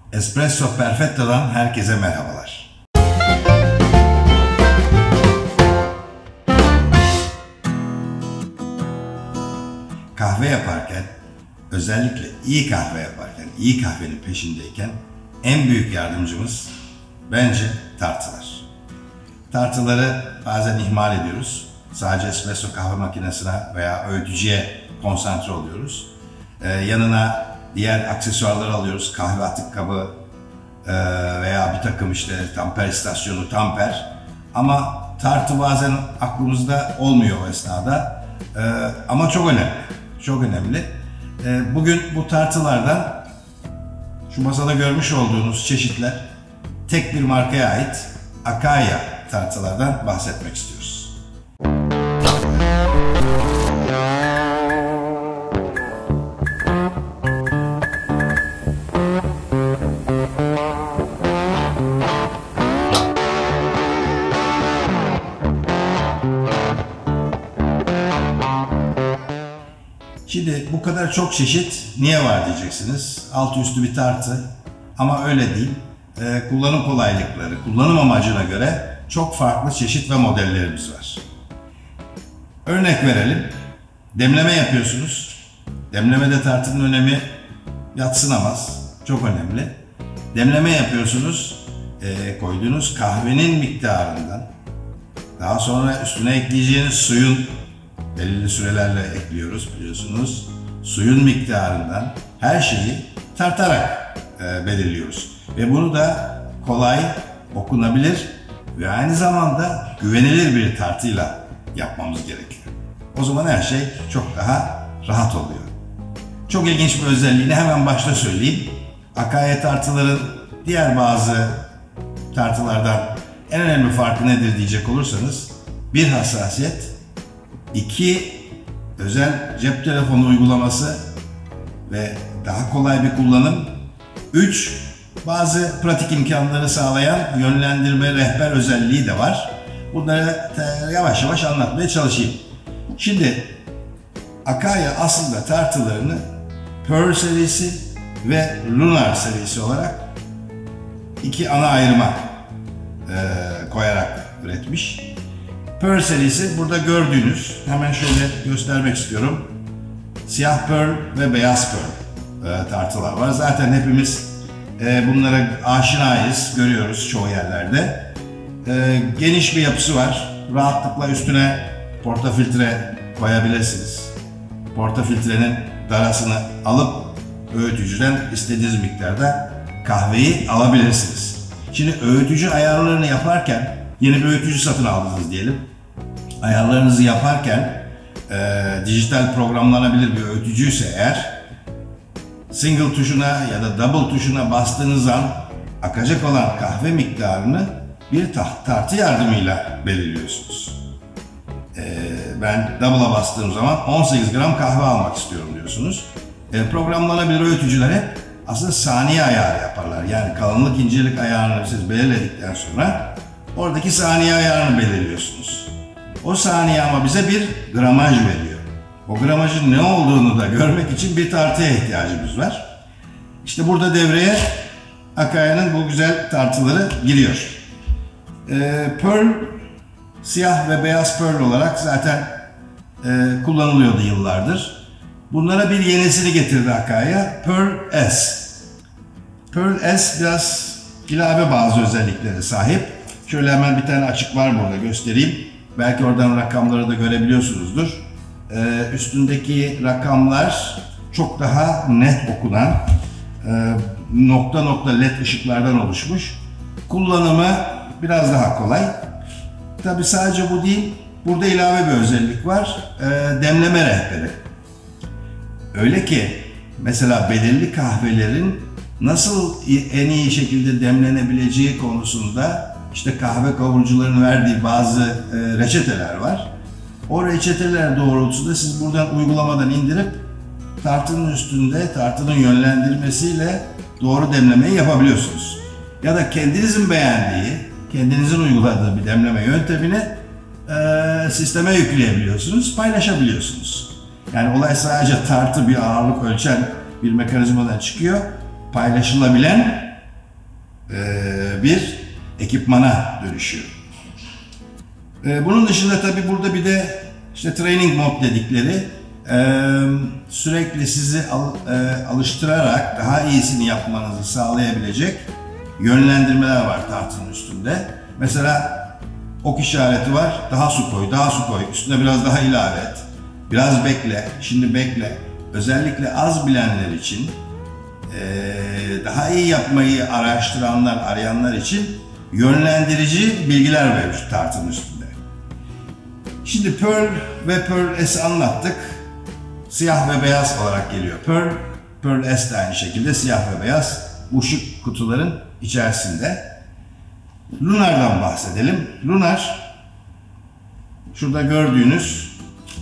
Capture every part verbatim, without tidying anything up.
Espresso Perfetto'dan herkese merhabalar. Kahve yaparken, özellikle iyi kahve yaparken, iyi kahvenin peşindeyken en büyük yardımcımız bence tartılar. Tartıları bazen ihmal ediyoruz. Sadece espresso kahve makinesine veya öğütücüye konsantre oluyoruz. Ee, yanına diğer aksesuarları alıyoruz. Kahve atık kabı e, veya bir takım işte tamper istasyonu, tamper. Ama tartı bazen aklımızda olmuyor o esnada. Ee, ama çok önemli. Çok önemli. Ee, bugün bu tartılardan şu masada görmüş olduğunuz çeşitler tek bir markaya ait Akaya tartılardan bahsetmek istiyoruz. Şimdi bu kadar çok çeşit niye var diyeceksiniz. Altı üstü bir tartı ama öyle değil. Ee, kullanım kolaylıkları, kullanım amacına göre çok farklı çeşit ve modellerimiz var. Örnek verelim. Demleme yapıyorsunuz. Demlemede tartının önemi yadsınamaz. Çok önemli. Demleme yapıyorsunuz. E, koyduğunuz kahvenin miktarından, daha sonra üstüne ekleyeceğiniz suyun, belirli sürelerle ekliyoruz biliyorsunuz. Suyun miktarından her şeyi tartarak e, belirliyoruz. Ve bunu da kolay, okunabilir ve aynı zamanda güvenilir bir tartıyla yapmamız gerekiyor. O zaman her şey çok daha rahat oluyor. Çok ilginç bir özelliğini hemen başta söyleyeyim. Akaya tartıların diğer bazı tartılardan en önemli farkı nedir diyecek olursanız, bir hassasiyet, iki özel cep telefonu uygulaması ve daha kolay bir kullanım, üç bazı pratik imkanları sağlayan yönlendirme, rehber özelliği de var. Bunları yavaş yavaş anlatmaya çalışayım. Şimdi Akaya aslında tartılarını Pearl serisi ve Lunar serisi olarak iki ana ayrıma e, koyarak üretmiş. Pearl serisi burada gördüğünüz, hemen şöyle göstermek istiyorum. Siyah Pearl ve beyaz Pearl e, tartılar var. Zaten hepimiz e, bunlara aşinayız, görüyoruz çoğu yerlerde. E, geniş bir yapısı var. Rahatlıkla üstüne portafiltre koyabilirsiniz. Portafiltrenin darasını alıp öğütücüden istediğiniz miktarda kahveyi alabilirsiniz. Şimdi öğütücü ayarlarını yaparken, yeni bir öğütücü satın aldınız diyelim. Ayarlarınızı yaparken e, dijital programlanabilir bir öğütücüyse eğer, single tuşuna ya da double tuşuna bastığınız an akacak olan kahve miktarını bir tartı yardımıyla belirliyorsunuz. Ee, ben double'a bastığım zaman on sekiz gram kahve almak istiyorum diyorsunuz. Ee, programlanabilir öğütücüler hep aslında saniye ayarı yaparlar. Yani kalınlık, incelik ayarını siz belirledikten sonra oradaki saniye ayarını belirliyorsunuz. O saniye ama bize bir gramaj veriyor. O gramajın ne olduğunu da görmek için bir tartıya ihtiyacımız var. İşte burada devreye Akaya'nın bu güzel tartıları giriyor. Ee, Pearl, siyah ve beyaz Pearl olarak zaten e, kullanılıyordu yıllardır. Bunlara bir yenisini getirdi Akaya, Pearl S. Pearl S biraz ilave bazı özelliklere sahip. Şöyle hemen bir tane açık var burada, göstereyim. Belki oradan rakamları da görebiliyorsunuzdur. Ee, üstündeki rakamlar çok daha net okunan, e, nokta nokta led ışıklardan oluşmuş. Kullanımı biraz daha kolay. Tabi sadece bu değil, burada ilave bir özellik var, e, demleme rehberi. Öyle ki mesela belirli kahvelerin nasıl en iyi şekilde demlenebileceği konusunda işte kahve kavurucularının verdiği bazı e, reçeteler var. O reçeteler doğrultusunda siz buradan uygulamadan indirip tartının üstünde tartının yönlendirmesiyle doğru demlemeyi yapabiliyorsunuz. Ya da kendinizin beğendiği, kendinizin uyguladığı bir demleme yöntemini e, sisteme yükleyebiliyorsunuz, paylaşabiliyorsunuz. Yani olay sadece tartı bir ağırlık ölçen bir mekanizmadan çıkıyor. Paylaşılabilen e, bir ekipmana dönüşüyor. E, bunun dışında tabii burada bir de işte training mode dedikleri e, sürekli sizi al, e, alıştırarak daha iyisini yapmanızı sağlayabilecek yönlendirmeler var tartının üstünde. Mesela ok işareti var, daha su koy, daha su koy, üstüne biraz daha ilave et, biraz bekle, şimdi bekle. Özellikle az bilenler için, daha iyi yapmayı araştıranlar, arayanlar için yönlendirici bilgiler mevcut tartının üstünde. Şimdi Pearl ve Pearl S'i anlattık. Siyah ve beyaz olarak geliyor Pearl. Pearl S de aynı şekilde siyah ve beyaz bu şık kutuların içerisinde. Lunar'dan bahsedelim. Lunar, şurada gördüğünüz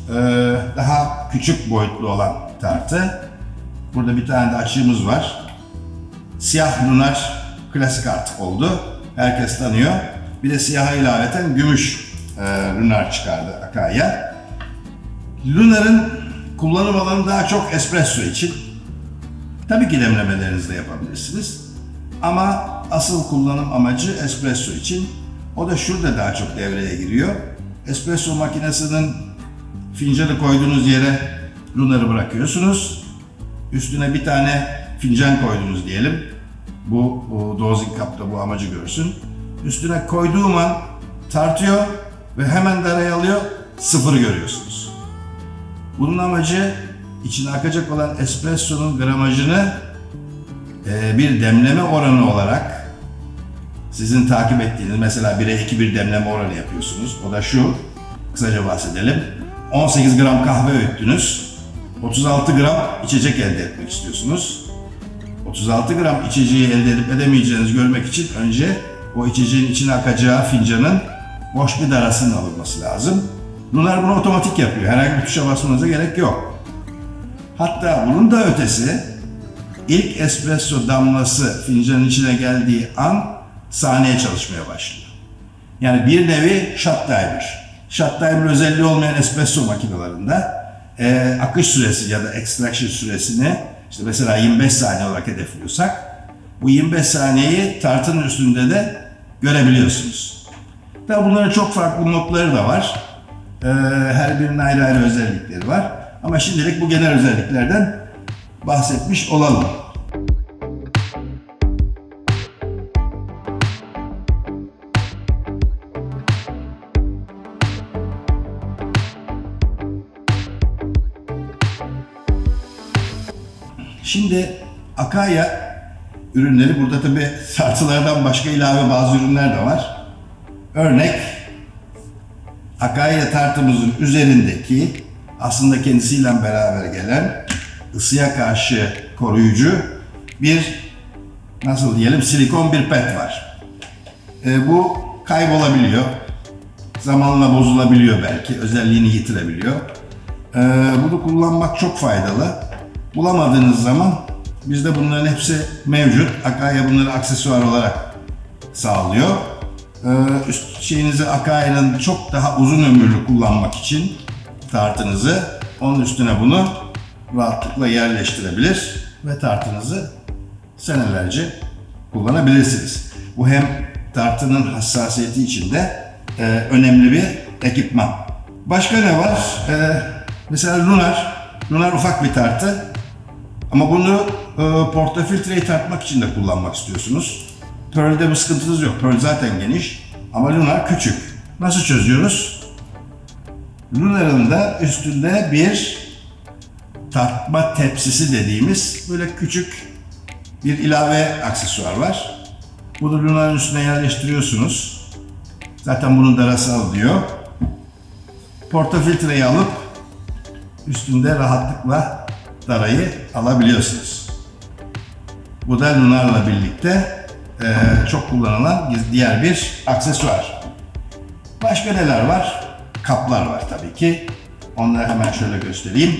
daha küçük boyutlu olan tartı. Burada bir tane de açığımız var. Siyah Lunar klasik artık oldu. Herkes tanıyor. Bir de siyaha ilaveten gümüş Lunar çıkardı Akai'ya. Lunar'ın kullanım alanı daha çok espresso için. Tabii ki demlemelerinizi de yapabilirsiniz. Ama asıl kullanım amacı espresso için. O da şurada daha çok devreye giriyor. Espresso makinesinin fincanı koyduğunuz yere Lunar'ı bırakıyorsunuz. Üstüne bir tane fincan koydunuz diyelim. Bu, bu dozing cup'ta bu amacı görsün. Üstüne koyduğum an tartıyor ve hemen darayı alıyor, sıfırı görüyorsunuz. Bunun amacı içine akacak olan espresso'nun gramajını e, bir demleme oranı olarak sizin takip ettiğiniz, mesela bire iki bir demleme oranı yapıyorsunuz. O da şu, kısaca bahsedelim. on sekiz gram kahve öğüttünüz. otuz altı gram içecek elde etmek istiyorsunuz. otuz altı gram içeceği elde edip edemeyeceğinizi görmek için önce o içeceğin içine akacağı fincanın boş bir darasının alınması lazım. Lunar bunu otomatik yapıyor. Herhangi bir tuşa basmanıza gerek yok. Hatta bunun da ötesi, ilk espresso damlası fincanın içine geldiği an saniye çalışmaya başlıyor. Yani bir nevi shot timer. Shot timer özelliği olmayan espresso makinelerinde e, akış süresi ya da extraction süresini işte mesela yirmi beş saniye olarak hedefliyorsak bu yirmi beş saniyeyi tartının üstünde de görebiliyorsunuz. Tabi bunların çok farklı modları da var. E, her birinin ayrı ayrı özellikleri var. Ama şimdilik bu genel özelliklerden bahsetmiş olalım. Şimdi Akai ürünleri, burada tabi tartılardan başka ilave bazı ürünler de var. Örnek, Akai tartımızın üzerindeki aslında kendisiyle beraber gelen ısıya karşı koruyucu bir, nasıl diyelim, silikon bir pet var. E, bu kaybolabiliyor, zamanla bozulabiliyor belki, özelliğini yitirebiliyor. E, bunu kullanmak çok faydalı. Bulamadığınız zaman bizde bunların hepsi mevcut. Akai bunları aksesuar olarak sağlıyor. Ee, üst şeyinizi Akai'nin çok daha uzun ömürlü kullanmak için tartınızı, onun üstüne bunu rahatlıkla yerleştirebilir ve tartınızı senelerce kullanabilirsiniz. Bu hem tartının hassasiyeti için de e, önemli bir ekipman. Başka ne var? E, mesela Lunar. Lunar ufak bir tartı. Ama bunu e, portafiltreyi tartmak için de kullanmak istiyorsunuz. Pearl'de bu sıkıntınız yok. Pearl zaten geniş ama Lunar küçük. Nasıl çözüyoruz? Lunar'ın da üstünde bir tartma tepsisi dediğimiz böyle küçük bir ilave aksesuar var. Bunu Lunar'ın üstüne yerleştiriyorsunuz. Zaten bunun darası alıyor. Portafiltreyi alıp üstünde rahatlıkla darayı alabiliyorsunuz. Bu da Lunar'la birlikte e, çok kullanılan diğer bir aksesuar. Başka neler var? Kaplar var tabii ki. Onları hemen şöyle göstereyim.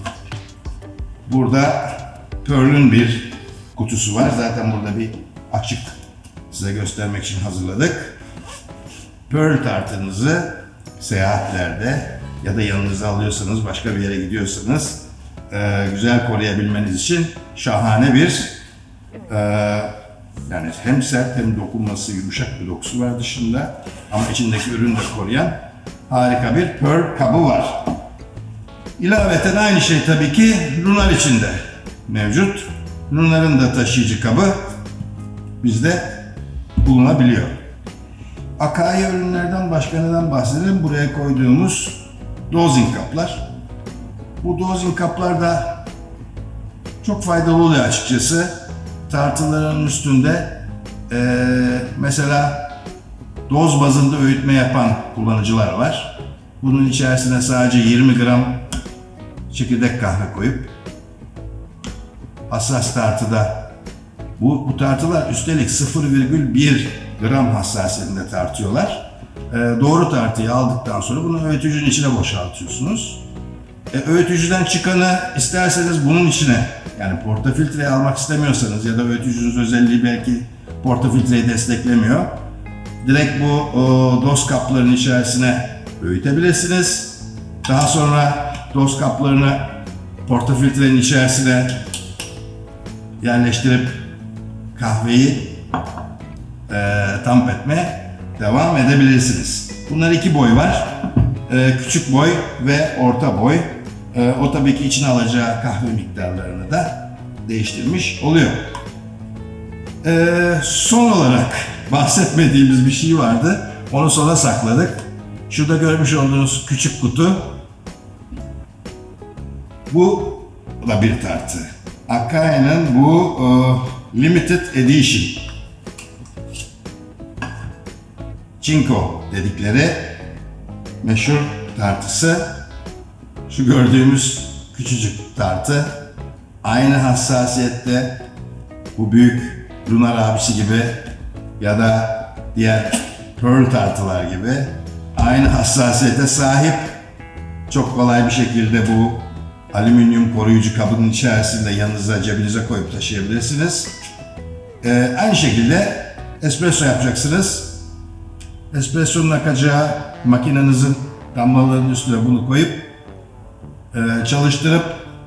Burada Pearl'ün bir kutusu var. Zaten burada bir açık size göstermek için hazırladık. Pearl tartınızı seyahatlerde ya da yanınıza alıyorsanız, başka bir yere gidiyorsanız e, güzel koruyabilmeniz için şahane bir e, yani hem sert hem dokunması yumuşak bir dokusu var dışında ama içindeki ürünü de koruyan harika bir Pearl kabı var. İlaveten aynı şey tabii ki Lunar içinde mevcut. Lunar'ın da taşıyıcı kabı bizde bulunabiliyor. Akai ürünlerden başka neden bahsedelim? Buraya koyduğumuz dozing kaplar. Bu dozing kaplar da çok faydalı oluyor açıkçası. Tartıların üstünde ee, mesela doz bazında öğütme yapan kullanıcılar var. Bunun içerisine sadece yirmi gram çekirdek kahve koyup hassas tartıda bu, bu tartılar üstelik sıfır virgül bir gram hassasiyetinde tartıyorlar. Ee, doğru tartıyı aldıktan sonra bunu öğütücünün içine boşaltıyorsunuz. Ee, öğütücüden çıkanı isterseniz bunun içine, yani portafiltreyi almak istemiyorsanız ya da öğütücünüz özelliği belki portafiltreyi desteklemiyor. Direkt bu o, doz kaplarının içerisine öğütebilirsiniz. Daha sonra doz kaplarını portafiltrenin içerisine yerleştirip kahveyi e, tamp etmeye devam edebilirsiniz. Bunlar iki boy var. E, küçük boy ve orta boy. E, o tabii ki içine alacağı kahve miktarlarını da değiştirmiş oluyor. E, son olarak bahsetmediğimiz bir şey vardı. Onu sona sakladık. Şurada görmüş olduğunuz küçük kutu. Bu da bir tartı. Akai'nin bu uh, Limited Edition Cinco dedikleri meşhur tartısı. Şu gördüğümüz küçücük tartı aynı hassasiyette bu büyük Lunar abisi gibi ya da diğer Pearl tartılar gibi aynı hassasiyete sahip. Çok kolay bir şekilde bu alüminyum koruyucu kabının içerisinde yanınıza, cebinize koyup taşıyabilirsiniz. Ee, aynı şekilde espresso yapacaksınız. Espresso'nun akacağı makinenizin damlalarının üstüne bunu koyup e, çalıştırıp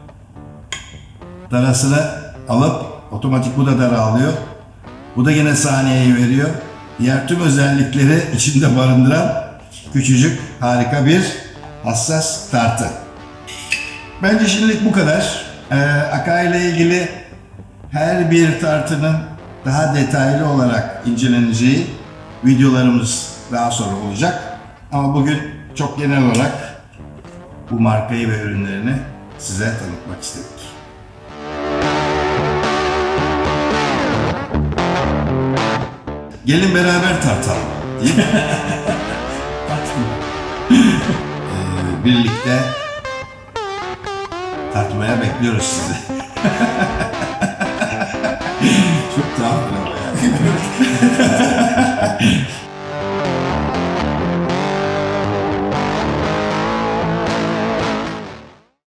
darasını alıp otomatik bu da dara alıyor. Bu da yine saniyeyi veriyor. Diğer tüm özellikleri içinde barındıran küçücük harika bir hassas tartı. Bence şimdilik bu kadar. Ee, Akai ile ilgili her bir tartının daha detaylı olarak inceleneceği videolarımız daha sonra olacak. Ama bugün çok genel olarak bu markayı ve ürünlerini size tanıtmak istedik. Gelin beraber tartalım, değil mi? ee, birlikte tartmaya bekliyoruz sizi.